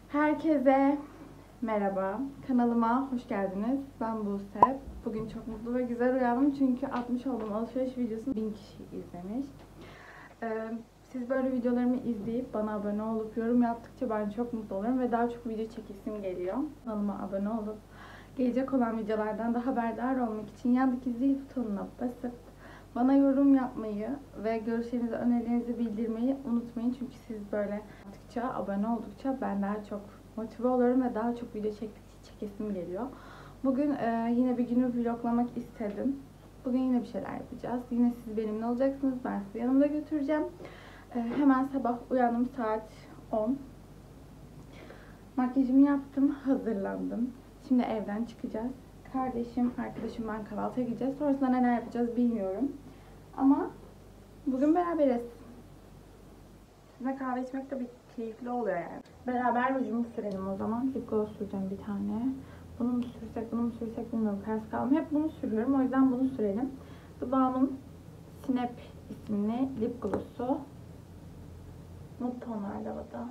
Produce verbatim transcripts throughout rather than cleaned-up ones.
Herkese merhaba, kanalıma hoş geldiniz. Ben Buse. Bugün çok mutlu ve güzel uyandım çünkü atmış olduğum alışveriş videosunu bin kişi izlemiş. Ee, siz böyle videolarımı izleyip bana abone olup yorum yaptıkça ben çok mutlu olurum ve daha çok video çekesim geliyor. Kanalıma abone olup gelecek olan videolardan da haberdar olmak için yandaki zil butonuna basıp bana yorum yapmayı ve görüşlerinizi, önerilerinizi bildirmeyi unutmayın. Çünkü siz böyle yaptıkça, abone oldukça ben daha çok motive oluyorum ve daha çok video çektikçe çekesim geliyor. Bugün e, yine bir günü vloglamak istedim. Bugün yine bir şeyler yapacağız. Yine siz benimle olacaksınız. Ben sizi yanımda götüreceğim. E, hemen sabah uyandım, saat on. Makyajımı yaptım, hazırlandım. Şimdi evden çıkacağız. Kardeşim, arkadaşım, ben kahvaltıya gideceğiz. Sonrasında neler yapacağız bilmiyorum. Ama bugün beraberiz. Sizinle kahve içmek de bir keyifli oluyor yani. Beraber rujumu sürelim o zaman. Lip gloss süreceğim bir tane. Bunu mu sürsek, bunu mu sürsek bilmiyorum. Kararsız kaldım. Hep bunu sürüyorum. O yüzden bunu sürelim. Dudağımın Snap isimli lip gloss'u. Nude tonlarla o da.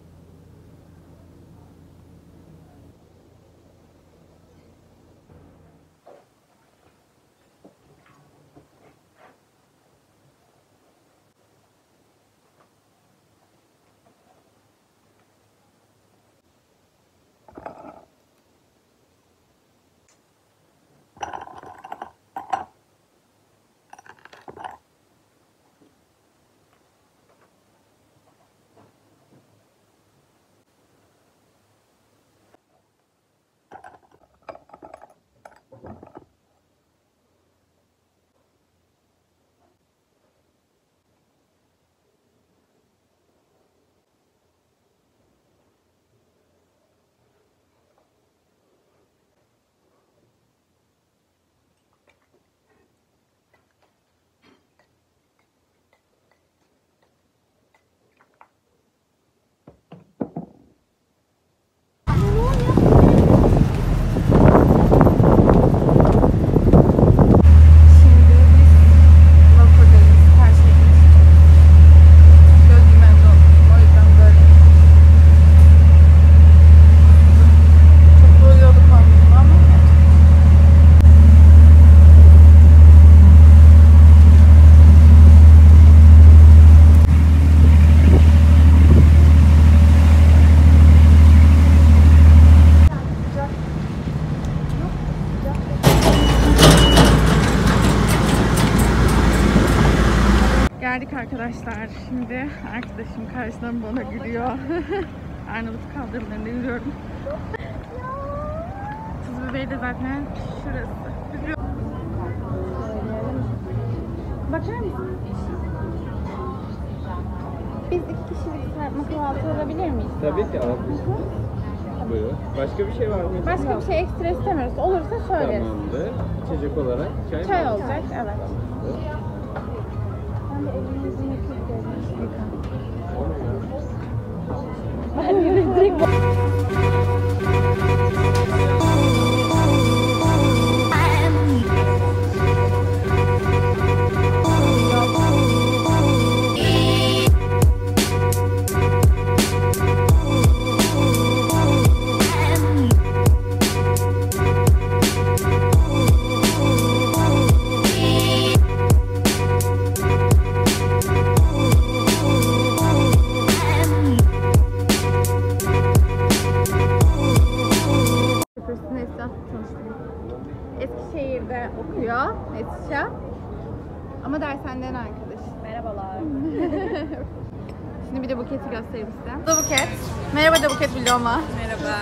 Geldik arkadaşlar. Şimdi arkadaşım karşıdan bana gülüyor. Arnavut kaldırımlarında yürüyorum. Tuz biberi de zaten şurası. Bakar mısın? Biz iki kişilik serpme kahvaltı alabilir miyiz? Tabii ki alabiliriz. Buyurun. Başka bir şey var mı? Başka bir şey ekstra istemiyoruz. Olursa söyleriz. Tamamdır. İçecek olarak çay mı? Çay olacak, evet. Tamamdır. Ben de elimi yüzümü yıkayacağım. Ben direkt Eskişehir'de okuyor Esra. Ama dershaneden arkadaş. Merhabalar. Şimdi bir de Buket'i göstereyim size. Bu da Buket. Merhaba da Buket vloguma. Merhaba.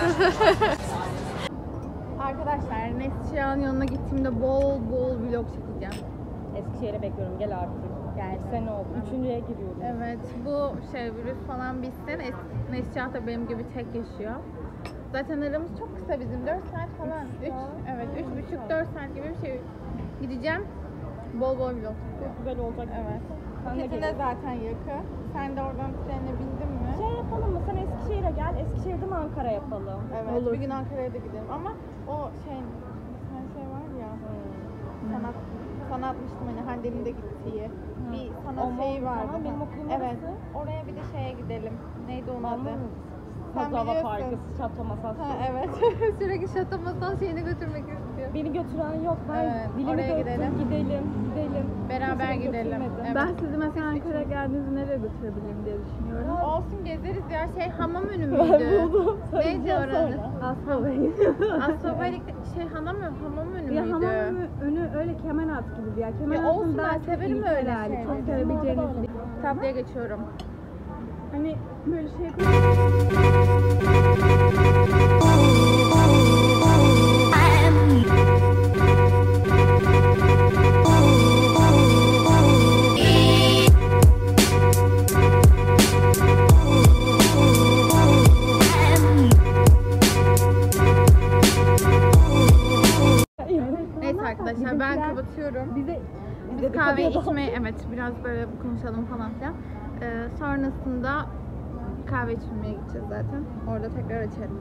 Arkadaşlar Neslihan'ın yanına gittiğimde bol bol vlog çekeceğim. Eskişehir'e bekliyorum. Gel artık. Yani sene oldu. Üçüncüye giriyorum. Evet, bu şey virüs falan bitsin. Neslihan da benim gibi tek yaşıyor. Zaten aramız çok kısa bizim. dört saat falan. üç, evet, üç buçuk dört saat gibi bir şey. Gideceğim. Bol bol vlog. Çok güzel olacak. Evet. Ben de Buket'in de zaten yakın. Sen de oradan trene bindin mi? Şey yapalım mı? Sen Eskişehir'e gel. Eskişehir'de mi Ankara yapalım? Evet. Olur. Bir gün Ankara'ya da gidelim. Ama o şey, sen şey var ya. Hmm. Sanat sana atmıştım hani Hande'nin de gittiği Hı. bir sanat Olmaz, şeyi vardı. tamam, benim okulum Evet. orası. Oraya bir de şeye gidelim. Neydi onun adı? Balmum. Kozova biliyorsun. Parkı, Şato Masası. Ha evet. Sürekli şato masal şeyine götürmek istiyor. Beni götüren yok. Ben Evet, dilimi oraya döktüm. gidelim. Gidelim, gidelim. Beraber Kimse beni gidelim. götürmedi. Evet. Ben sizi mesela Ankara'ya geldiğinizde nereye götürebilirim diye düşünüyorum. Olsun gezeriz ya. Şey hamam önü Ben müydü? buldum. Neydi Söyleyeceğim oranın? sonra. Asfalt'ı. Asfobalik şey hamam mı? Hamam önü Ya müydü? hamam önü, önü öyle Kemenat gibi bir yer. Kemenat'ın Ya olsun, daha ben çok severim ilkel öyle hali. şeyleri. Çok sevebileceğiniz bir Tatlıya geçiyorum. Hani böyle şey Neyse arkadaşlar ben Bizimkiler- kapatıyorum. bize Biz kahve içmeye evet biraz böyle konuşalım falan filan. Ee, sonrasında kahve içmeye gideceğiz zaten. Orada tekrar açarım.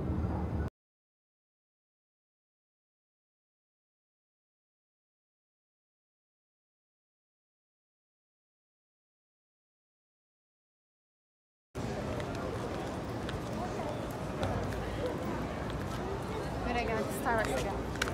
Nereye geldik? Starbucks'a geldik.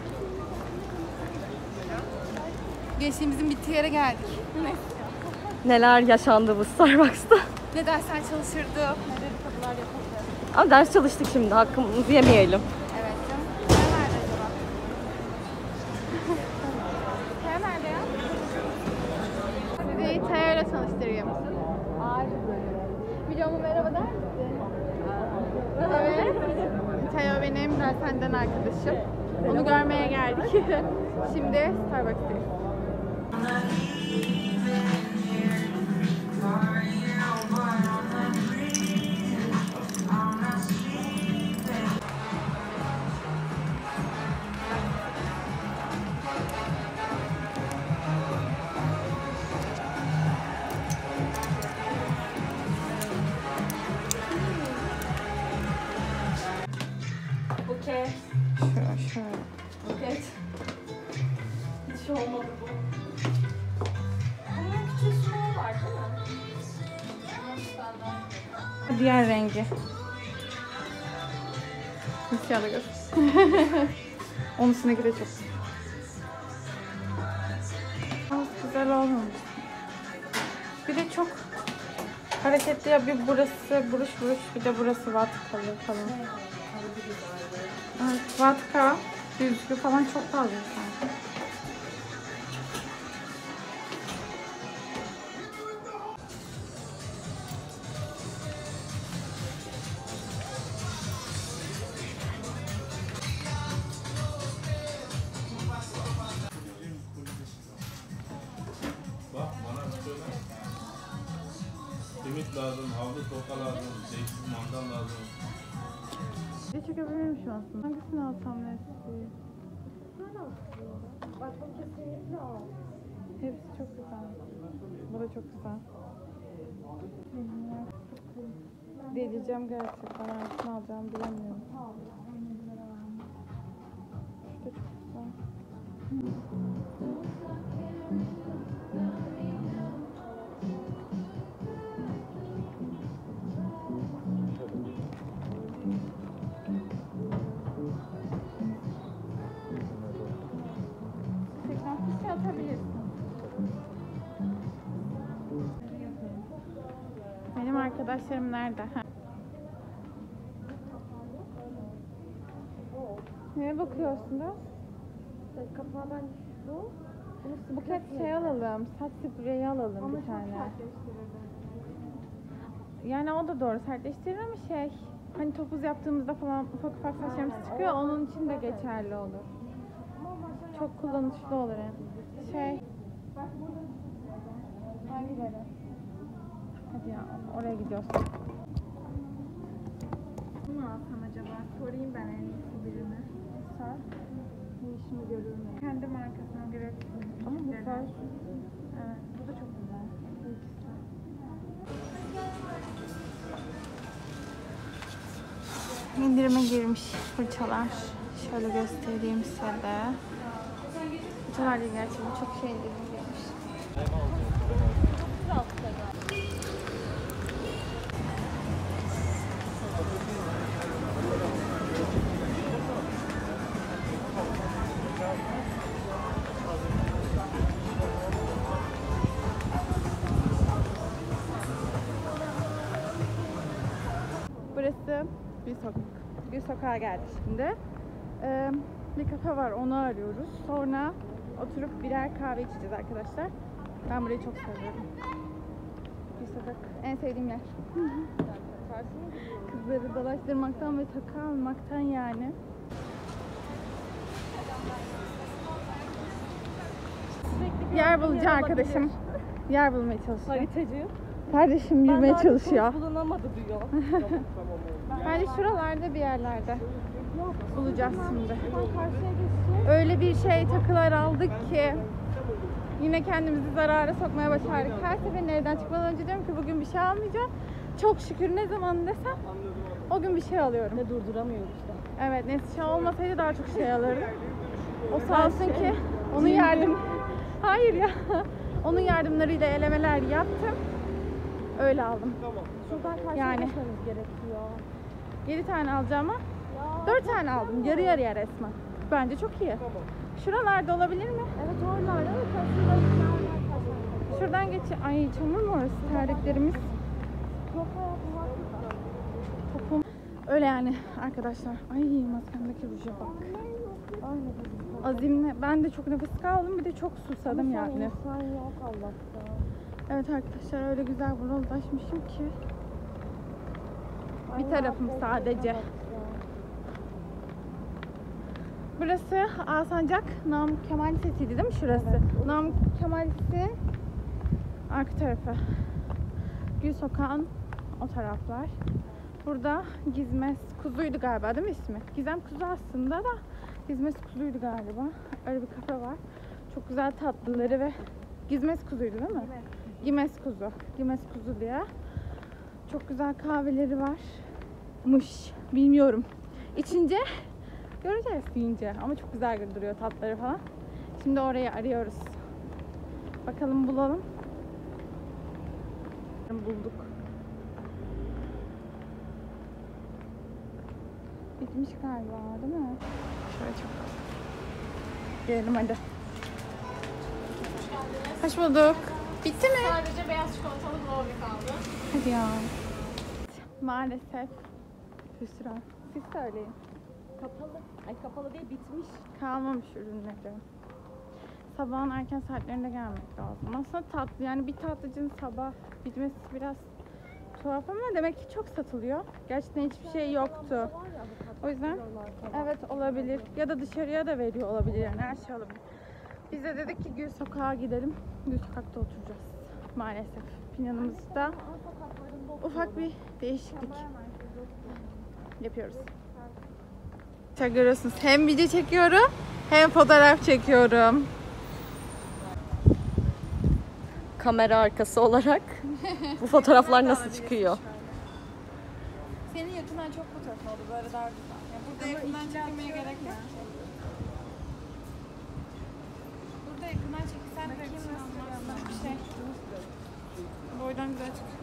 Gençliğimizin bittiği yere geldik. Neler yaşandı bu Starbucks'ta. Ne dersler çalışırdı, ne dedikodular yapıldı. Ama ders çalıştık şimdi. Hakkımızı yemeyelim. Evet canım. Ne nerede acaba? Ne nerede ya? Sizi Teo ile tanıştırayım. Videoma merhaba der misin? Evet. Teo benim dershaneden arkadaşım. Onu görmeye geldik. Şimdi Starbucks'tayız. Okey. Şöyle şöyle. Okey. Hiç olmadı bu. Bunun küçük small var değil mi? Diğer rengi. Siyah da göz. Onun üstündeki de çok. Az güzel olmamış. Bir de çok hareketli ya, bir burası buruş buruş, bir de burası vatkalı falan. Evet, vatka, düzgü falan çok fazla sanki. Bak bana söyle. Simit lazım, havlu toka lazım, zeytin mandal lazım. Bir de çekebilirim şu aslında. Hangisini alsam neyse. Başka kesinlikle al. Hepsi çok güzel. Bu da çok güzel. Deleyeceğim gerçekten. Hangisini alacağımı bilemiyorum. Şu da çok güzel. seksen kişi atabilirsin. Benim arkadaşlarım nerede? Ha. Neye bakıyorsun da? Kapağı ben bu. Buket şey alalım, saç spreyi alalım bir tane. Yani o da doğru sertleştirir ama şey, hani topuz yaptığımızda falan ufak ufak saçlarımız çıkıyor, onun için de geçerli olur. Çok kullanışlı olur yani. Şey, hangileri? Hadi ya, oraya gidiyoruz. Bunu mu alsam acaba? Sorayım ben en iyisi birini. Sor. Bu işimi görür mü? Kendi markasına göre. Ama bu güzel. Evet, bu da çok güzel. Bu ikisi. İndirime girmiş fırçalar. Şöyle göstereyim size de. Fırçalar değil gerçekten çok şey indirime girmiş. Burası Gül Sokak. Gül Sokak'a geldik şimdi. Ee, bir kafe var, onu arıyoruz. Sonra oturup birer kahve içeceğiz arkadaşlar. Ben burayı çok seviyorum. Gül Sokak en sevdiğim yer. Kızları dolaştırmaktan ve takı almaktan yani. Yer bulucu arkadaşım. Yer bulmaya çalışıyor. Haritacı. Kardeşim yürümeye çalışıyor. Bulunamadı diyor. Bence şuralarda bir yerlerde bulacağız şimdi. Öyle bir şey takılar aldık ki yine kendimizi zarara sokmaya başardık. Her seferinde evden çıkmadan önce diyorum ki bugün bir şey almayacağım. Çok şükür ne zaman desem o gün bir şey alıyorum. Ve durduramıyoruz da. Evet, Neslihan olmasaydı daha çok şey alırdım. O sağ olsun ki onun yardım... Hayır ya. Onun yardımlarıyla elemeler yaptım. Öyle aldım. Şuradan karşıya Yani. geçmemiz gerekiyor. yedi tane alacağım ama dört tane aldım. Yarı yarıya resmen. Bence çok iyi. Şuralarda olabilir mi? Evet oralarda da şurada Şuradan geç. Ay çamur mu orası? Terliklerimiz. çok hayatım var. Topum. Öyle yani arkadaşlar. Ay maskemdeki ruja bak. Azimle. Ben de çok nefes kaldım. Bir de çok susadım yani. İnsan yok Allah'tan. Evet arkadaşlar öyle güzel bronzlaşmışım ki. Bir tarafım sadece. Burası Alsancak Namık Kemal Lisesi'ydi değil mi şurası? Evet. Namık Kemal Lisesi arka tarafı. Gül Sokağı'nın o taraflar. Burada Gizmes Kuzu'ydu galiba değil mi ismi? Gizem Kuzu aslında da Gizmes Kuzu'ydu galiba. Öyle bir kafe var. Çok güzel tatlıları ve Gizmes Kuzu'ydu değil mi? Evet. Gimes Kuzu. Gimes Kuzu diye. Çok güzel kahveleri var. Mış. Bilmiyorum. İçince göreceğiz deyince. Ama çok güzel duruyor tatları falan. Şimdi orayı arıyoruz. Bakalım bulalım. Bulduk. Bitmiş galiba değil mi? Şöyle çok az. Gelelim hadi. Hoş bulduk. Bitti mi? Sadece beyaz çikolatalı brownie kaldı. Hadi ya. Maalesef. Hüsran. Siz söyleyin. Kapalı. Ay kapalı değil bitmiş. Kalmamış ürünleri. Sabahın erken saatlerinde gelmek lazım. Aslında tatlı yani bir tatlıcının sabah bitmesi biraz tuhaf ama demek ki çok satılıyor. Gerçekten hiçbir şey yoktu. O yüzden evet olabilir. Ya da dışarıya da veriyor olabilir yani her şey olabilir. Biz de dedik ki Gül Sokak'a gidelim. Gül Sokak'ta oturacağız. Maalesef. Planımızda ufak bir değişiklik yapıyoruz. Çok görüyorsunuz. Hem video çekiyorum hem fotoğraf çekiyorum. Kamera arkası olarak bu fotoğraflar nasıl çıkıyor? Senin yakından çok fotoğrafın oldu. Böyle daha güzel. Yani burada yakından çekilmeye gerek yok. Burada yakından çekilsen de bir şey. Boydan güzel çıkıyor.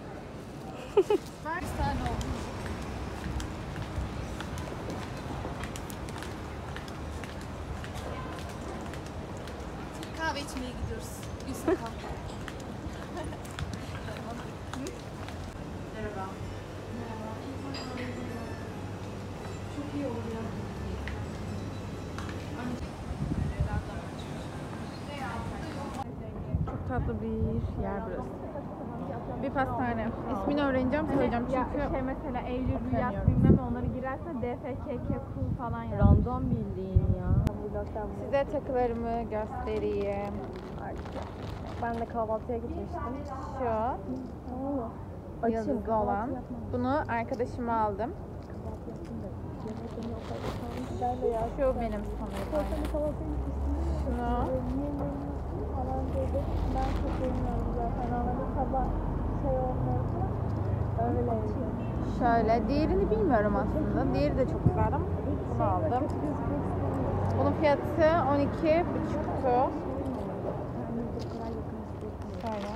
Kaç tane oldu? Kahve içmeye gidiyoruz. Gül Sokak. Merhaba. Çok iyi olur ya. Çok tatlı bir yer burası. Bir pastane. İsmini öğreneceğim, söyleyeceğim çünkü Şey mesela Eylül, Rüyat okuyamıyorum. bilmem ne onları girerse D F K K Cool falan yani. Random bildiğin ya. size takılarımı göstereyim. Ben de kahvaltıya gitmiştim. Şu yıldızlı olan. Bunu arkadaşıma aldım. Şu benim sanırım. Şunu. Ben çok bilmiyorum zaten. Ama sabah şey olmuyorsa öyleydi. Şöyle. Diğerini bilmiyorum aslında. Diğeri de çok güzel ama bunu aldım. Bunun fiyatı on iki buçuktu. Şöyle.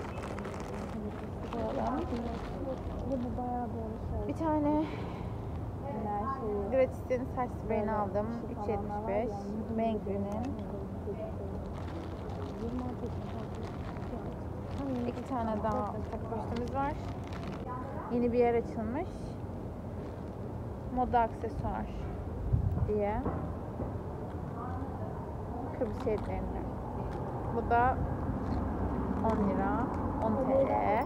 Bir tane Gratis'in saç spreyini aldım. üç yetmiş beş. Mengri'nin. İki tane daha takı poşetimiz var. Yeni bir yer açılmış. Moda aksesuar diye. Kıbrıs şehitlerinde. Bu da on lira. on TL.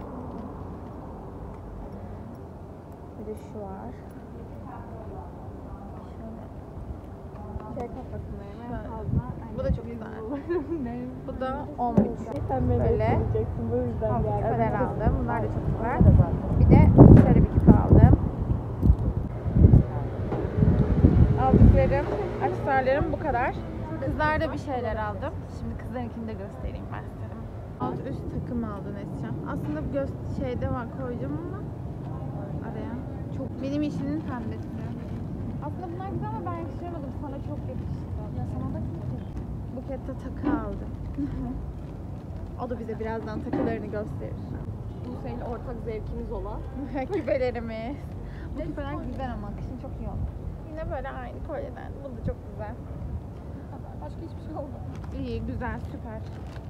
Bir de şu var. Şey kafasında yemeğe Şöyle. fazla. Bu da çok güzel. Bu da on buçuk. Sen beni Böyle bekleyeceksin, bu yüzden altı geldim. küpeler aldım. Bunlar da çok güzel. Bir de şöyle bir küpe aldım. Aldıklarım, aksesuarlarım bu kadar. Kızlarda bir şeyler aldım. Şimdi kızlarınkini de göstereyim ben size. Alt üst takım aldı Neslihan. Aslında göz şeyde var, koyacağım ama araya. Çok benim işimin pembesi. Aslında bunlar güzel ama ben yakıştıramadım. Sana çok yakıştı. Ya sana da Buket'te takı aldım. O da bize birazdan takılarını gösterir. Bu senin ortak zevkimiz olan. Küpelerimiz. Bu küpeler güzel ama kışın çok iyi olur. Yine böyle aynı kolyeden. Bu da çok güzel. Başka hiçbir şey olmadı. İyi, güzel, süper.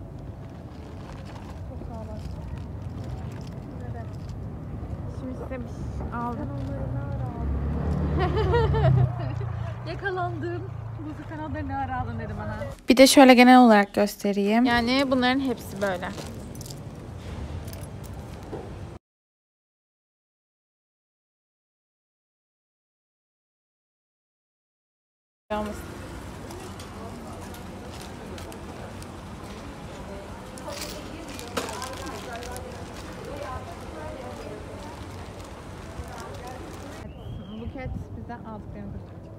Çok sağ olasın. Evet. Şimdi size bir şey aldım. Onları ne ara aldın? Yakalandım. Bu sen onları ne ara aldın dedi bana. Bir de şöyle genel olarak göstereyim. Yani bunların hepsi böyle. Yalnız. Buket bize aldıklarını gösterecek.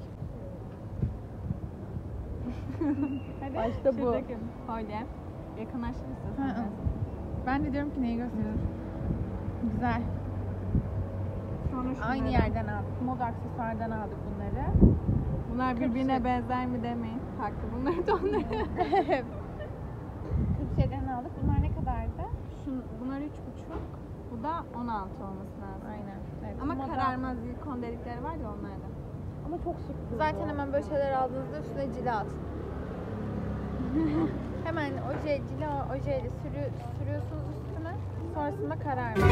Hadi. Başta bu. Şuradaki. Kolye. Yakınlaştır Hı istiyorsan. hı. Ben de diyorum ki neyi gösteriyorum. Güzel. Sonra şunları. Aynı yerden aldık. Moda aksesuardan aldık bunları. Bunlar birbirine Kırk şey. benzer mi demeyin. Haklı bunlar da onları. kırk şeyden aldık. Bunlar ne kadardı? Şun, bunlar üç buçuk. Bu da on altı olması lazım. Aynen. Evet, Ama moda- kararmaz silikon delikleri var ya onlardan. Ama çok şık. Zaten hemen böyle şeyler aldığınızda üstüne cila atın. Hemen oje, cila ojeyle sürü, sürüyorsunuz üstüne. Sonrasında kararmaz.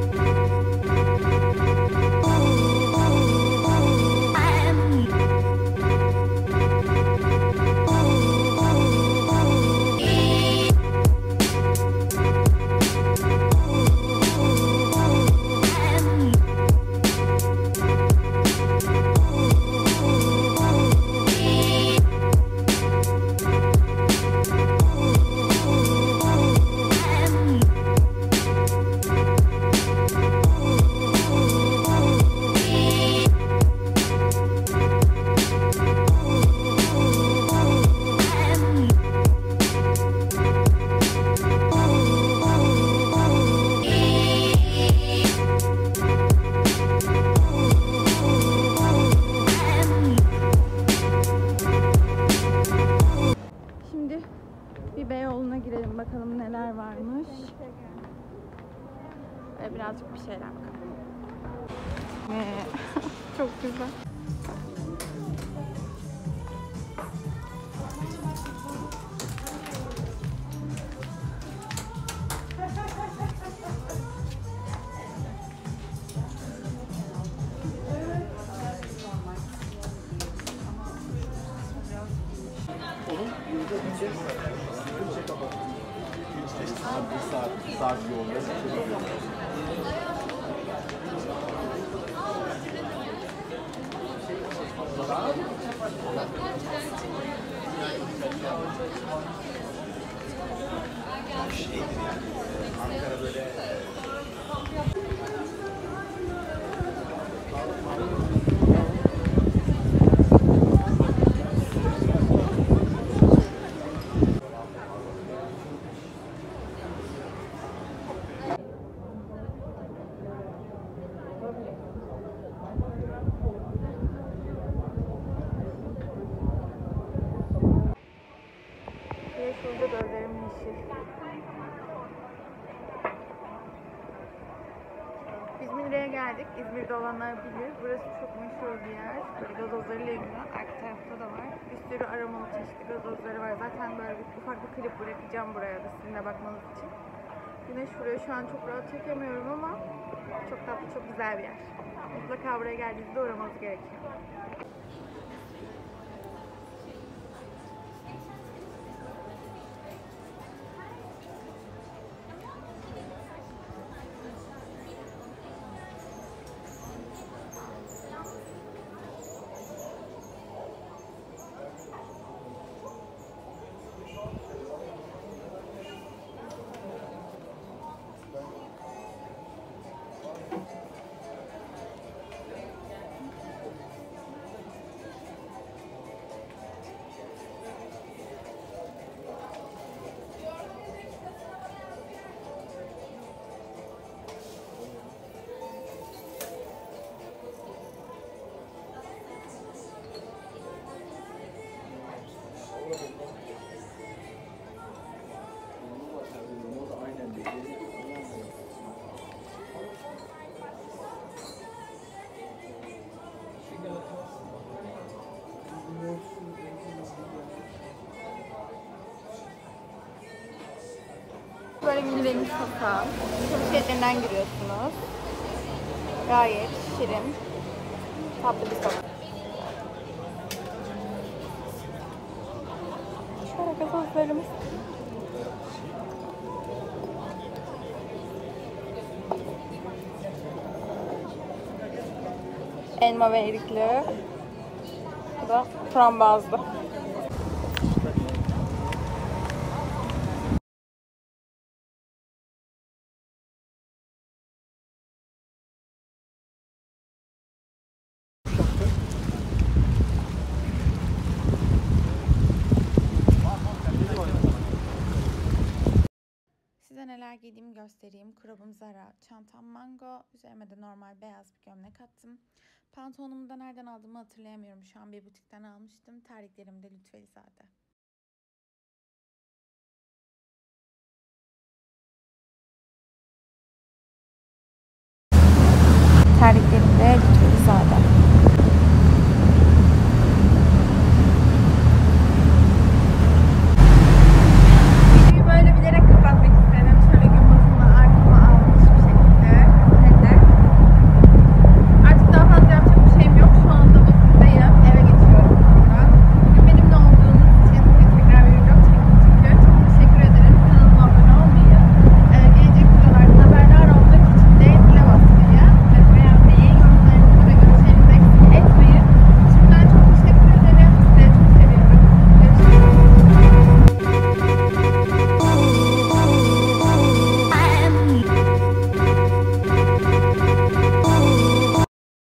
Şimdi bir Beyoğlu'na girelim bakalım neler varmış. Böyle birazcık bir şeyler bakalım. Çok güzel. Saat, saat yolda. Bir şurada gözlerim yeşil. İzmir'e geldik. İzmir'de olanlar bilir. Burası çok meşhur bir yer. Böyle gazozlarıyla ilgili. Arka tarafta da var. Bir sürü aromalı çeşitli gazozları var. Zaten böyle bir, ufak bir klip bırakacağım buraya da sizinle bakmanız için. Güneş vuruyor. Şu an çok rahat çekemiyorum ama çok tatlı, çok güzel bir yer. Mutlaka buraya geldiğinizde uğramanız gerekiyor. Böyle mini bir sokak. Çok şeritlerinden giriyorsunuz. Gayet şirin, tatlı bir sokak. Şöyle gazoz elma ve erikli. Bu da frambuazlı. Size neler giydiğimi göstereyim. Krobum Zara, çantam Mango, üzerime de normal beyaz bir gömlek attım. Pantolonumu da nereden aldığımı hatırlayamıyorum. Şu an bir butikten almıştım. Terliklerim de Lütfelizade.